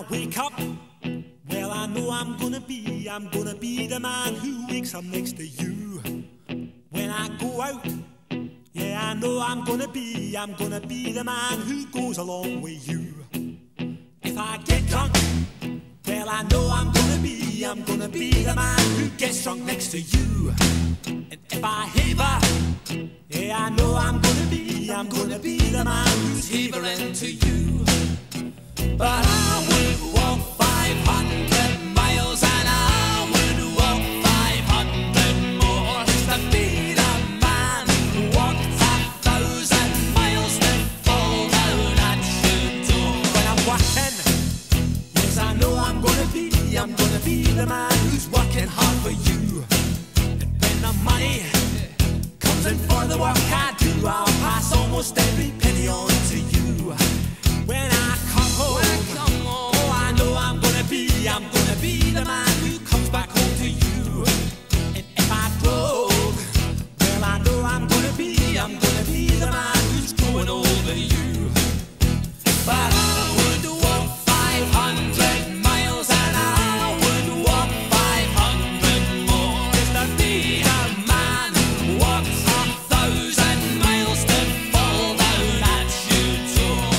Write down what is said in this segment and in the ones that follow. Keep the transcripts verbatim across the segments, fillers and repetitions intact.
wake up, well, I know I'm gonna be, I'm gonna be the man who wakes up next to you. When I go out, yeah, I know I'm gonna be, I'm gonna be the man who goes along with you. If I get drunk, well, I know I'm gonna be, I'm gonna be the man who gets drunk next to you. And if I haver, yeah, I know I'm gonna be, I'm gonna be the man who's havering to you. But I would walk five hundred miles and I would walk five hundred more just to be the man who walked a thousand miles to fall down at your door. When I'm working, yes, I know I'm gonna be, I'm gonna be the man who's working hard for you. And when the money comes in for the work I do, I'll pass almost every penny on to you. When I come home, I'm gonna be the man who comes back home to you. And if I drove, well, I know I'm gonna be, I'm gonna be the man who's growing over you. But I would walk five hundred miles and I would walk five hundred more just to be the man who walks a thousand miles to fall down at your door.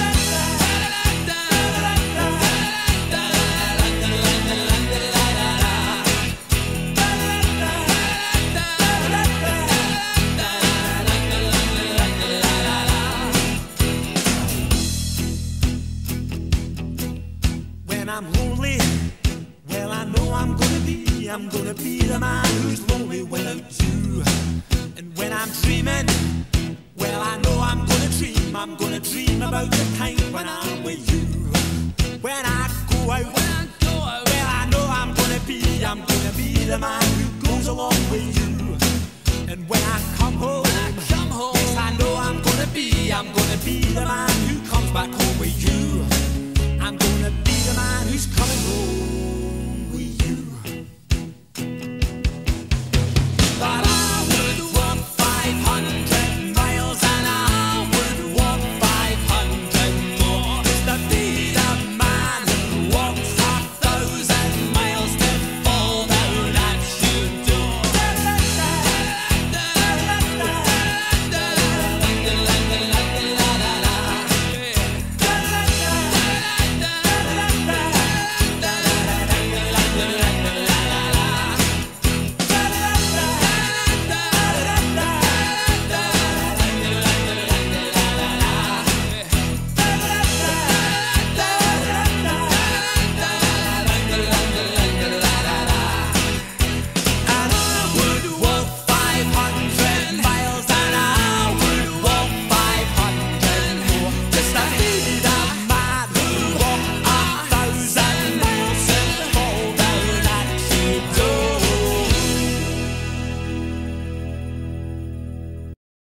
When I'm lonely, well, I know I'm gonna be, I'm gonna be the man who's lonely without you. And when I'm dreaming, well, I know I'm gonna dream, I'm gonna dream about the time when I'm with you.